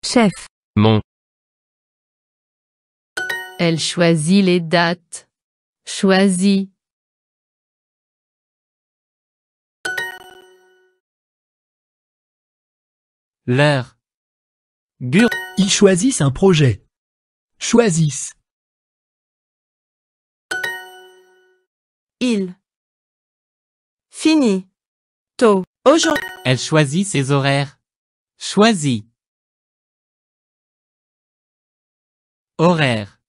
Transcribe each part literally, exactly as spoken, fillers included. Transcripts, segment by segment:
chef. Mon. Elle choisit les dates. Choisit. Leur. Bur. Ils choisissent un projet. Choisissent. Il. Fini. Tôt. Aujourd'hui. Elle choisit ses horaires. Choisit. Horaire.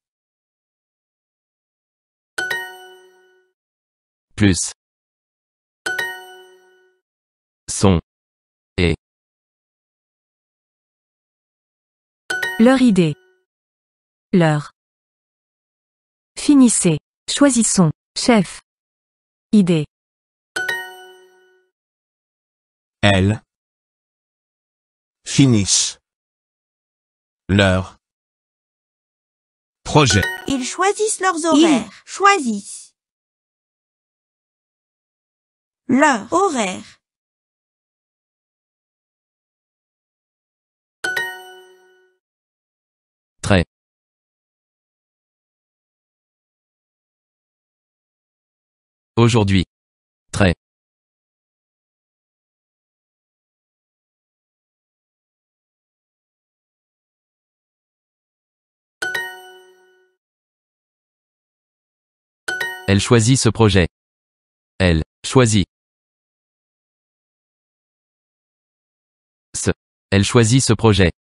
Plus. Son. Et. Leur idée. Leur. Finissez. Choisissons. Chef. Idée. Elles finissent leur projet. Ils choisissent leurs horaires. Ils choisissent. Leur horaire. Très. Aujourd'hui. Très. Elle choisit ce projet. Elle choisit. Ce. Elle choisit ce projet.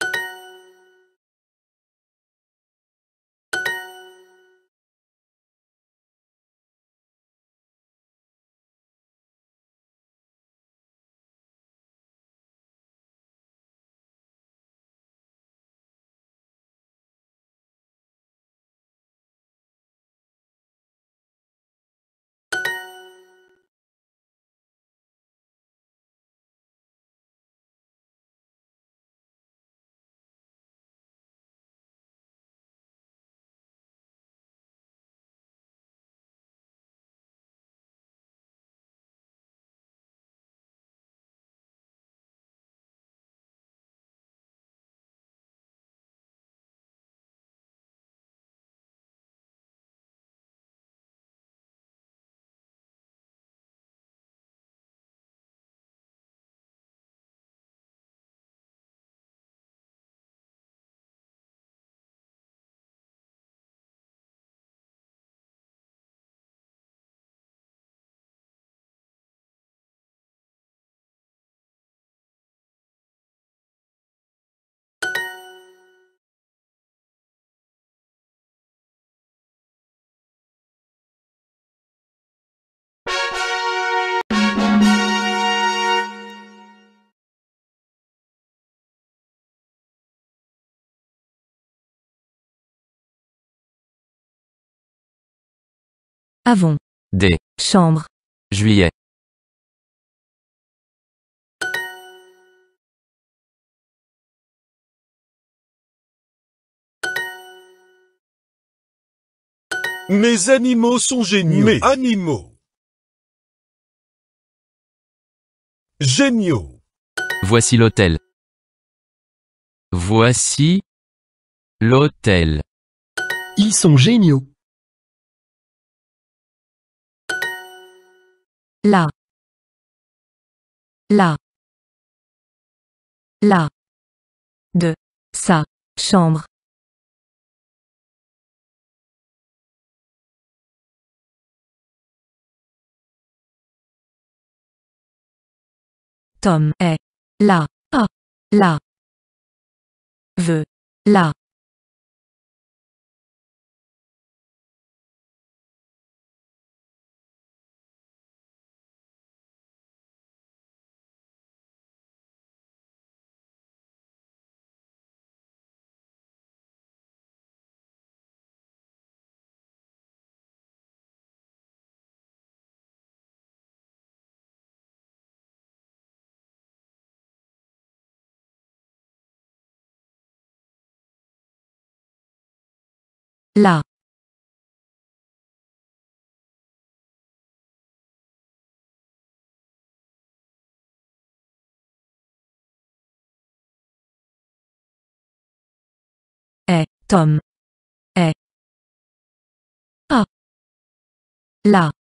Avons. Des. Chambre. Juillet. Mes animaux sont géniaux. Mes animaux. Géniaux. Voici l'hôtel. Voici l'hôtel. Ils sont géniaux. Là. Là. Là. De. Sa. Chambre. Tom est là. Ah. Là. Veut. Là. Là. Tom. Est. A. La.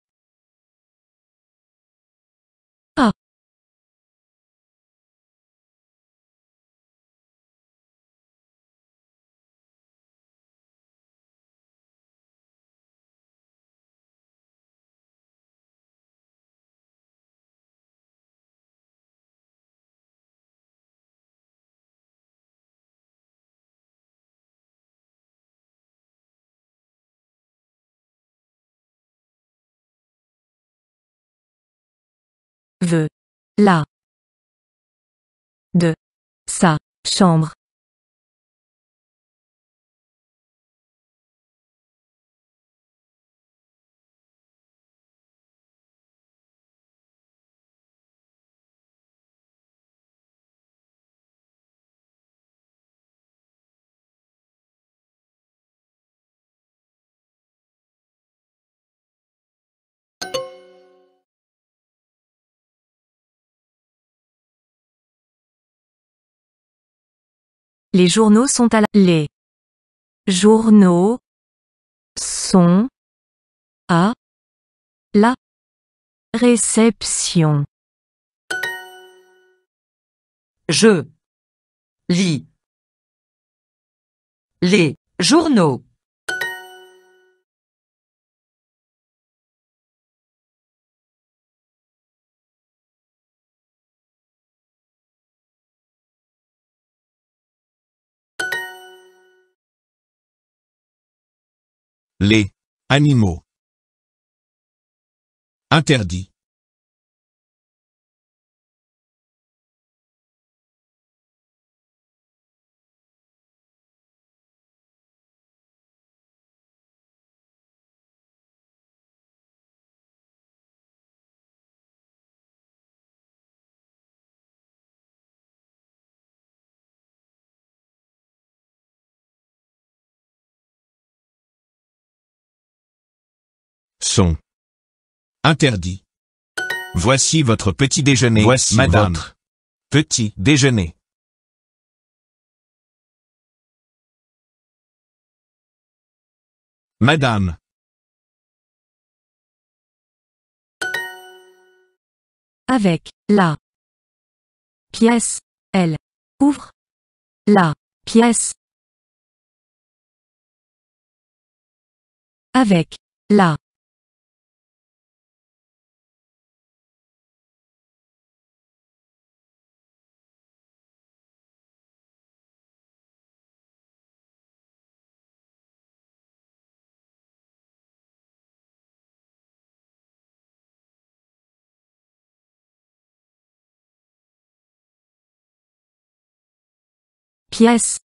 A. Veut. La. De. Sa. Chambre. Les journaux sont à la... Les journaux sont à la réception. Je lis les journaux. Les animaux. Interdit. Sont. Interdit. Voici votre petit déjeuner, Voici madame. Votre petit déjeuner. Madame. Avec la pièce, elle ouvre la pièce. Avec la pièce.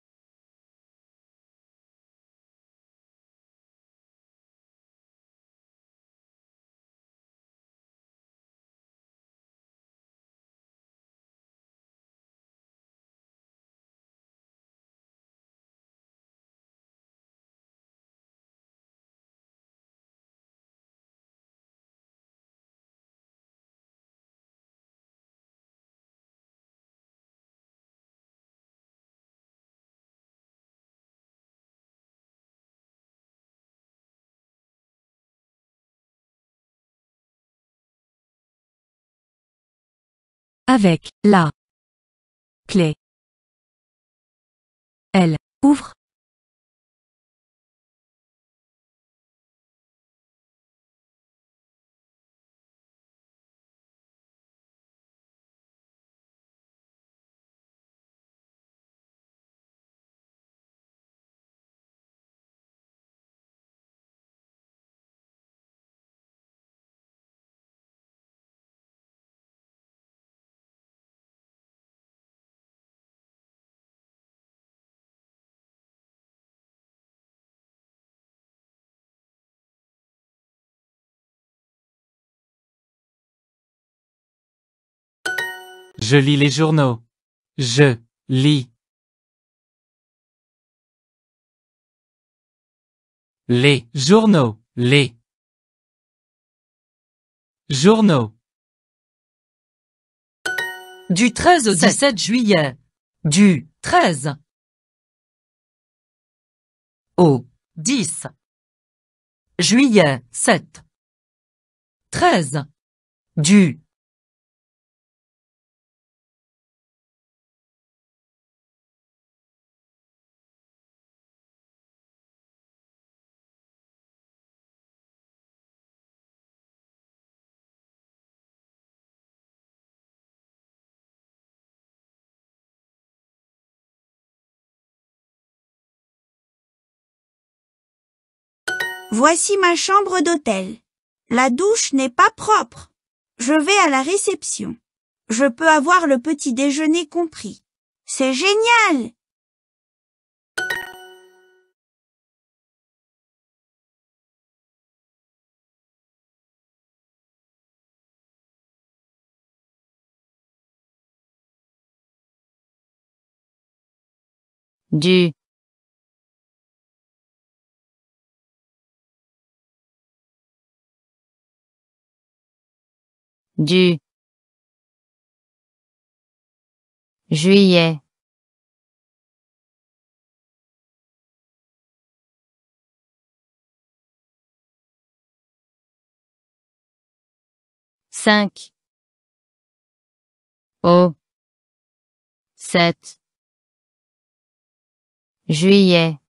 Avec la clé. Elle ouvre Je lis les journaux. Je lis les journaux. Les journaux. Du treize au dix-sept juillet. Du treize Au. dix. Juillet. sept. treize. Du. Voici ma chambre d'hôtel. La douche n'est pas propre. Je vais à la réception. Je peux avoir le petit déjeuner compris. C'est génial! Du. Du. Juillet. cinq. Au. sept. Juillet.